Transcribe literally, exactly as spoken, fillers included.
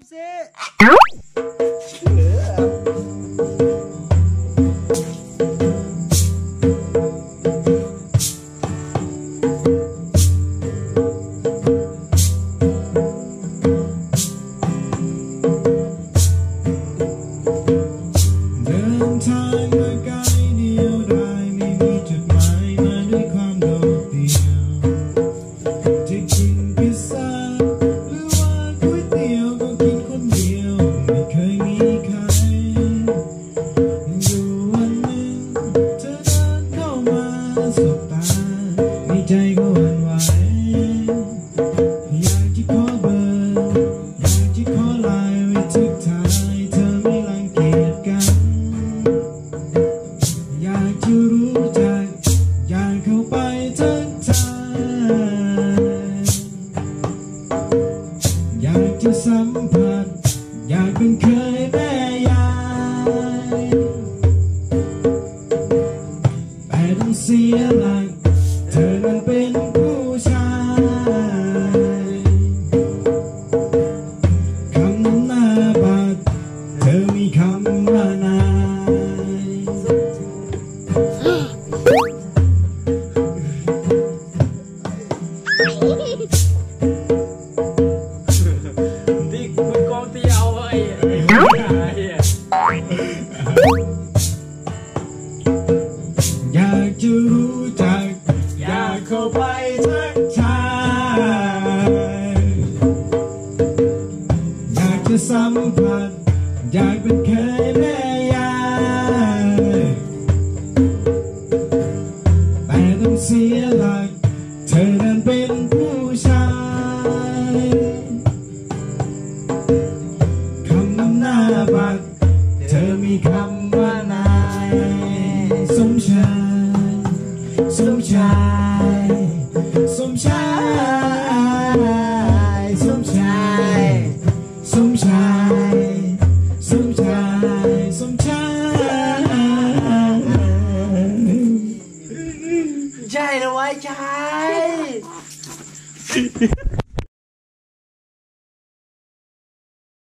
สิเดินทางมาไกลเดียวดายไม่มีจุดหมายมาด้วยความโดดเดี่ยวจะกินพิซซ่าหรือว่าก๋วยเตี๋ยวก็กินคนเดียวไม่เคยมีใครอยู่วันหนึ่งเธอเดินเข้ามาสบตาในใจก็หวั่นไหวอยากจะขอเบอร์อยากจะขอไลน์ไว้ทักทายเธอไม่รังเกียจกันอยากจะรู้จักอยากเข้าไปทักทายอยากจะสัมผัสอยากเป็นเคยแม่ยายแต่ต้องเสียหลักเธอนั้นเป็นผู้ชายคำหน้าบัตรเธอมีคำว่านายที่คุณกองเตียวไอ้ไอ้เหี้ยอยากจะรู้จักอยากเข้าไปทักทายอยากจะสัมผัสอยากเป็นเคยแม่ยายแต่ต้องเสียหลักเธอนั้นเป็นผู้ชายคำนำหน้าบัตรเธอมีคำว่านายสมชายสมชายสมชายสมชายสมชายสมชายสมชายใช่นะไว้ใช่